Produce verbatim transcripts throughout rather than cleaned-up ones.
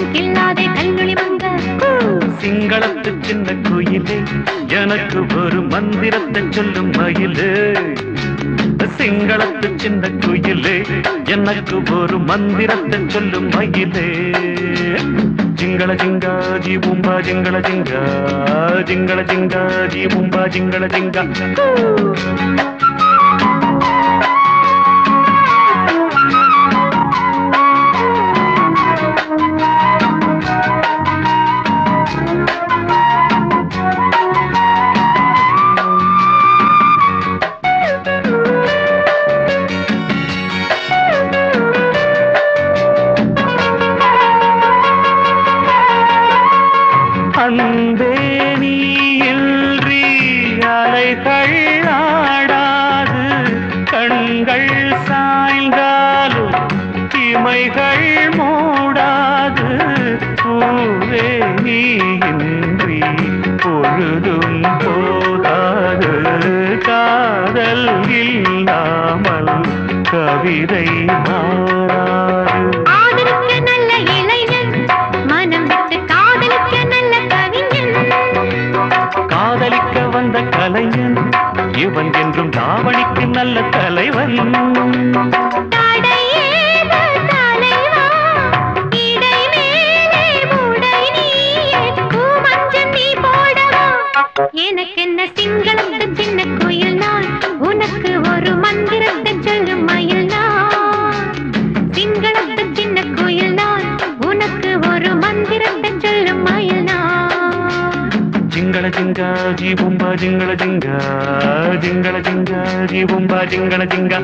கில்லாதே கல்லுளி மங்க. சிங்களத்து சின்ன குயிலே எனக்கு ஒரு மந்திரத்தை சொல்லும் மயிலே. சிங்களத்து சின்ன குயிலே எனக்கு ஒரு மந்திரத்தை சொல்லும் மயிலே. ஜிங்கள ஜிங்கா ஜி பூம்பா ஜிங்கள ஜிங்கா ஜிங்கள ஜிங்கா ஜி பூம்பா ஜிங்கள ஜிங்கா. அன்பே நீ இன்றி அலைகள் ஆடாது, கண்கள் சாய்ந்தாலும் இமைகள் மூடாது. பூவே நீ இன்றி பொழுதும் போகாது, காதல் இல்லாமல் கவிதை மாறாது. காதலிக்க வந்த கலைஞன் இவன் என்றும் தாவணிக்கு நல்ல தலைவன். எனக்கென்ன சிங்களத்து சின்ன குயில் நான், உனக்கு ஒரு மந்திரத்தை சொல்லும் மயில் நான். சிங்களத்து சின்ன குயில் நான், உனக்கு ஒரு மந்திரத்தை சொல்லும் மயில் நான். ஜிங்கள ஜிங்கா ஜி பூம்பா ஜிங்கள ஜிங்கா ஜிங்கள ஜிங்கா ஜி பூம்பா ஜிங்கள ஜிங்கா.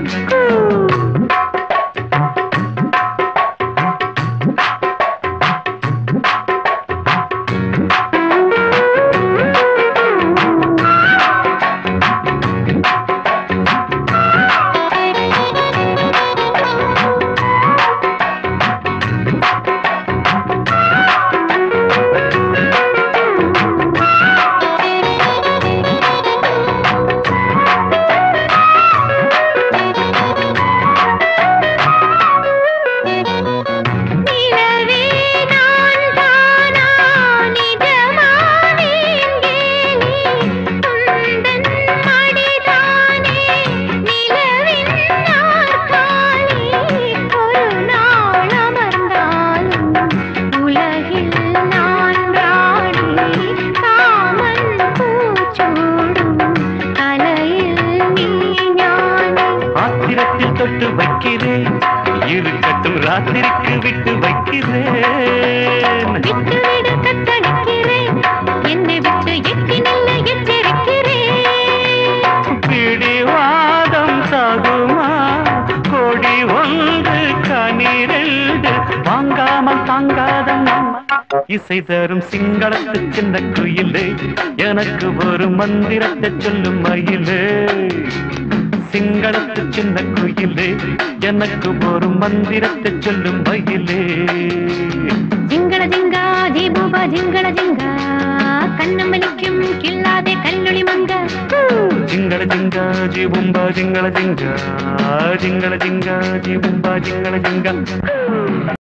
தொட்டு வைக்கிறேன் இருக்கட்டும் ராத்திரிக்கு விட்டு வைக்கிறேன். விட்டு விட கத்தளிக்கிறேன் என்னை விட்டு எட்டி நல்ல எச்சரிக்கிறேன். பிடிவாதம் சாகுமா கொடி ஒன்று கனிரெண்டு வாங்காமல் தாங்காத இசை தரும் சிங்களத்து சின்ன குயிலே எனக்கு ஒரு மந்திரத்தை சொல்லும் மயிலே. சிங்களத்து சின்ன குயிலே எனக்கு ஒரு மந்திரத்தை சொல்லும் மயிலே. ஜிங்கள ஜிங்கா ஜி பூபா ஜிங்கள ஜிங்கா கண்ணம் வலிக்கும் கில்லாதே கல்லுளி மங்க. ஜிங்கள ஜிங்கா ஜி பூம்பா ஜிங்கள ஜிங்கா ஜிங்கள ஜிங்கா ஜி பூம்பா ஜிங்கள ஜிங்கா.